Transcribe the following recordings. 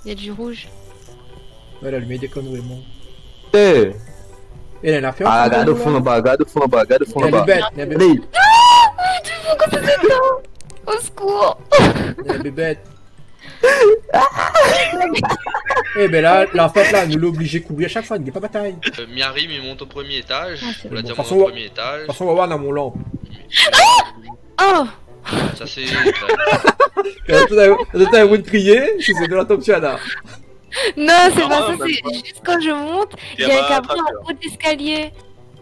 Il y a du rouge. Ouais, elle a allumé des conneries, moi. Eh. Et elle en a fait Ah, regarde au fond là-bas, regarde au fond là-bas, regarde au fond Il y a des là-bas. bêtes, il y a des Allez. Pourquoi ça s'éteint? Au secours. des bêtes. Eh ben là, la fête là, nous l'oblige à courir à chaque fois, il n'est pas bataille. De Miarim il monte au premier étage. c'est On l'a bon. dit De toute au premier étage. toute façon, on va voir dans mon lampe. Oh. Ça c'est. Quand tout à l'heure, de crier, je sais de la top là. Non, c'est Non, pas ça, même c'est pas. juste quand je monte, il y a un cabri en haut d'escalier.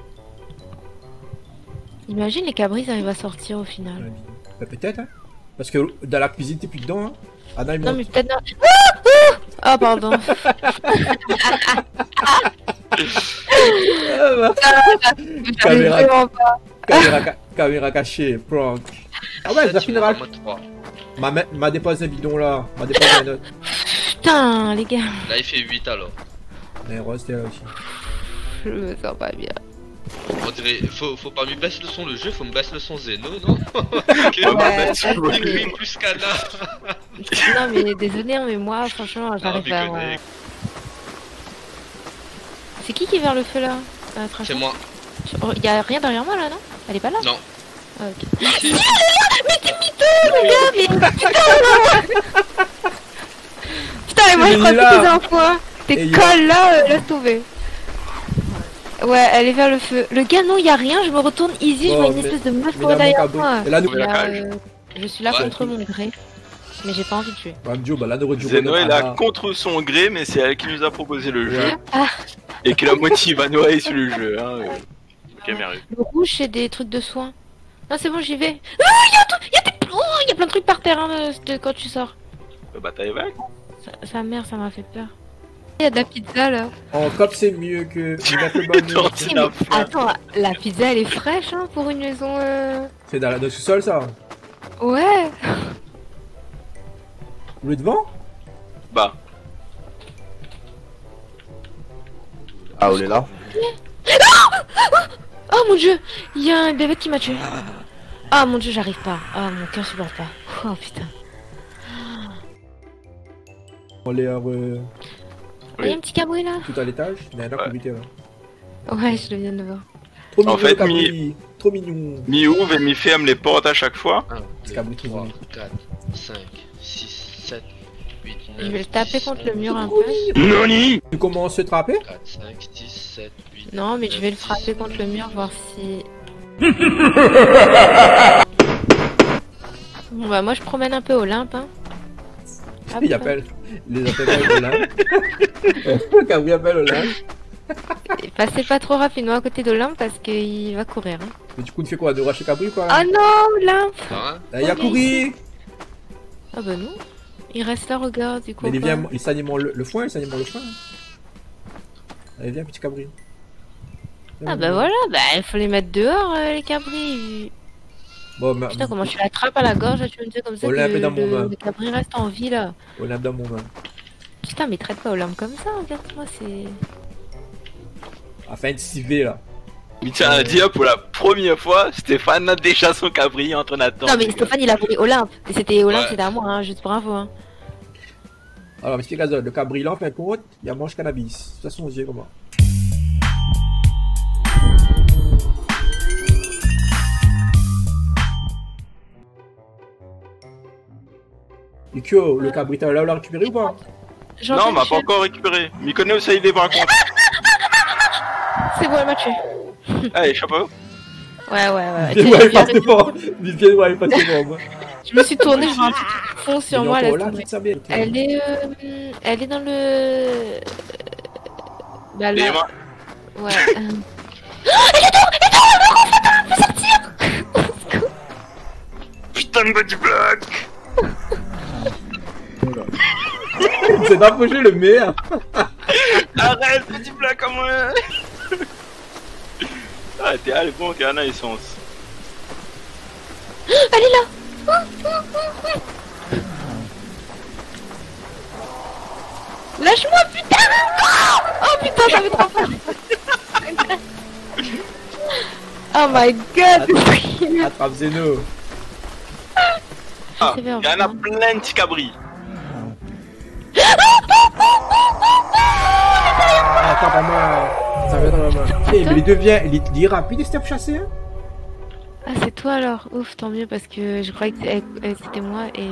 Imagine les cabris arrivent à sortir au final. Bah, peut-être, hein. Parce que dans la cuisine, t'es plus dedans, hein. Anna, il Non monte. mais peut-être... Ah pardon. Ah, bah. J'arrive vraiment pas. Caméra cachée, prank. Ah ouais, ça finira. Mode 3. M'a déposé un bidon là. M'a déposé un autre. Putain les gars. Là il fait 8 alors. Mais Rose, t'es là aussi. Je me sens pas bien. On dirait, faut pas me baisser le son le jeu, faut me baisser le son Zeno, non? Ouais, ça, Écrit plus qu'Anna. non mais désolé hein, mais moi franchement j'arrive pas. Déconner. C'est qui est vers le feu là? C'est moi. Il y a rien derrière moi là non? Elle est pas là? Non. Ah, ok. Mais t'es miteux le gars mais putain. Putain mais moi je crois que tes infos hein. Tes colles là, laisse tomber. Ouais, elle est vers le feu. Le gars, non, y a rien, je me retourne easy, je vois une espèce de meuf courir derrière moi. Et là, nous. Je suis là contre mon gré, mais j'ai pas envie de tuer. Bah là, nous Zeno est là contre son gré, mais c'est elle qui nous a proposé le jeu. Ah, Et qui la motive à nous aller sur le jeu. Hein. Ok, merde. le rouge, c'est des trucs de soins. Non, c'est bon, j'y vais. Ah, y a plein de trucs par terre hein, quand tu sors. Bah t'as avec. Sa mère, ça m'a fait peur. Il y a de la pizza là. En cop, c'est mieux que. Attends, la pizza elle est fraîche hein, pour une maison. C'est dans le sous-sol ça. Ouais. Le devant. Bah. Ah, on est là. Oh mon dieu, il y a un bébé qui m'a tué. Ah mon dieu, j'arrive pas. Ah mon cœur supporte pas. Oh putain. On est Il y a un petit cabri là. tout à l'étage. Il y a un arc là. Ouais, je viens de voir. Trop mignon, En fait, Cabri. Trop mignon. Mi ouvre et mi ferme les portes à chaque fois. 1, 2, Cabri trop 3, mignon. 4, 5, 6, 7, 8, 9. Je vais le taper contre le mur un peu. Noni. Tu commences à se trapper? 4, 5, 6, 7, 8. Non, mais je vais le frapper contre le mur, voir si. Bon bah moi je promène un peu Olympe hein. Il appelle. Les appelle Olympe. Cabri appelle Olympe. Passez pas trop rapidement à côté d'Olympe parce qu'il va courir. Hein. Mais du coup, tu fais quoi? De racher Cabri ou quoi? Oh non, Olympe. Il a couru. Ah bah non. Il reste là, regarde, du coup. Mais il vient, il s'anime le foin, il s'anime le foin. Allez, viens, petit Cabri. Ah bah voilà, bah il faut les mettre dehors les cabris. Bon, mais... Putain, comment je l'attrape à la gorge, tu me dis comme ça que le cabri reste en vie là. Olympe dans mon main. Putain, mais traite pas Olympe comme ça, regarde-moi, c'est... Afin de civer là. Mais tiens à dire, pour la première fois, Stéphane a déjà son cabri en train d'attendre. Non mais Stéphane il a pris Olympe, et c'était Olympe, c'était à moi, hein, juste pour info. Hein. Alors, mais le Cabri là, en fin de compte, il a mange cannabis. De toute façon, j'ai comment. Ikyo, le Cabri, t'as là, on l'a récupéré ou pas? Non, on m'a pas encore récupéré. Mais connaît où ça il est par contre. C'est bon, elle m'a tué. Allez, chapeau. Ouais. Viens, ouais, passe devant. Viens, ouais, passe devant, moi. Je me suis tourné, je vois un petit fond sur moi. Elle est dans le... Bah là... Ouais. Elle est dedans, faut sortir. Putain de body block. C'est d'approcher le meilleur. Arrête, petit bloc à moi. Ah, t'es allé bon, t'es un essence. Elle est là. Lâche-moi, putain. Oh putain, j'avais trop peur. Oh my god. Attrape Zeno. Ah, il y en a plein de petits cabris. Attends, pas moi. Ça va dans la main. Eh, mais il est rapide, c'était pour chasser, hein. Ah, c'est toi alors. Ouf, tant mieux parce que je croyais que c'était moi et...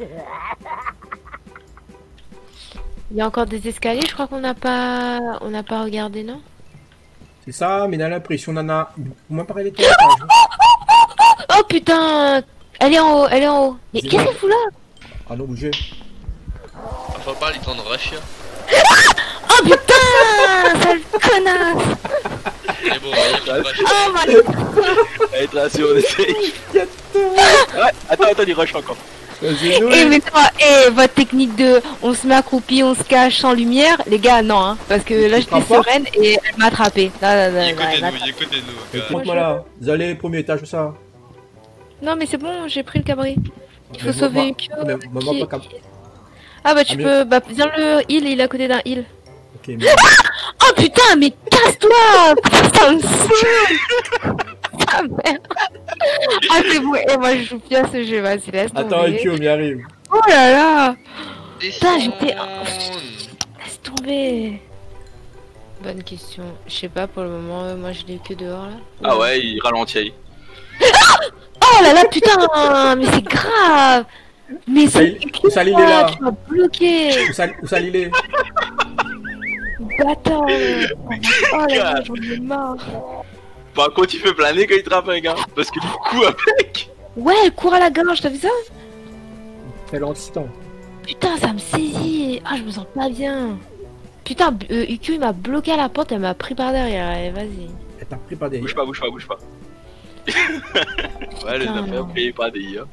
Il y a encore des escaliers, je crois qu'on n'a pas regardé, non? C'est ça, mais on a l'impression, on en a... Comment parler les Oh putain! Elle est en haut, elle est en haut. Mais qu'est-ce qu'elle fout là? Ah non, bougez. Faut pas les temps de Russia. Oh putain! Sale connasse! Mais bon, il y a pas de Oh my... Allez, Tracy, on essaye. Ouais, attends, il rush encore. Vas-y, nous. Eh mais non, votre technique de on se met accroupi, on se cache sans lumière, les gars, non, hein, parce que là j'étais sereine et elle m'a attrapé. Non, Écoutez-nous, Écoute-moi là. Vous allez, premier étage, ça. non mais c'est bon, j'ai pris le cabri. Il faut sauver Ukyo. Mais maman, pas cap. Ah bah tu peux, bah viens le heal, il est à côté d'un heal. Ok, mais... Oh putain, mais casse-toi! Ça me saoule! Ah merde! Ah c'est bon, et moi je joue plus à ce jeu, vas-y laisse tomber. Attends, Ukyo, on y arrive. Oh là là! Putain, j'étais... Laisse tomber! Bonne question. Je sais pas pour le moment, moi je l'ai que dehors là. Ah ouais, il ralentit. Oh là là, putain! Mais c'est grave! Mais c'est... Où ça, il est là? Tu m'as bloqué! Où ça, il est? Bâtard! Oh là là, j'en ai marre! Par contre, il fait planer quand il trappe un gars. Parce que du coup, avec. Ouais, elle court à la gorge, t'as vu ça? C'est l'instant. Putain, ça me saisit! Ah, je me sens pas bien! Putain, Ukyo il m'a bloqué à la porte, elle m'a pris par derrière, allez, vas-y. Elle t'a pris par derrière. Bouge pas. Ouais, les affaires payées par des IA.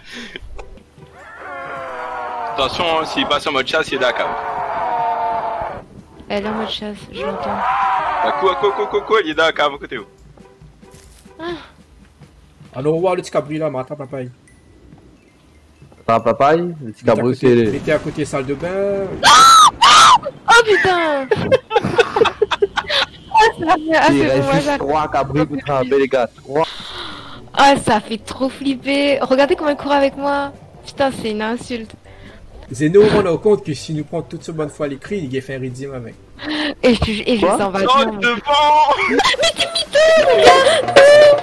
Attention, s'il passe en mode chasse, il est d'accord. Elle est en mode chasse, je l'entends. Bah, quoi, il est dans la cave à côté. Ah non, on voit le petit cabri là, mais attends, papaye. Ah, papaye, le petit cabri, Il c'est... était à côté salle de bain. Oh putain! Ah, Il c'est bon, reste moi juste j'arrive. 3 cabris pour tremper, les gars. 3. Ah, ça fait trop flipper. Regardez comment il court avec moi. Putain, c'est une insulte. Zeno, on rend compte que si nous prend toute ce bonne fois l'écrit, il a fait un redeem avec. Et je sens vachement. Non, devant! Mais t'es mytho, regarde!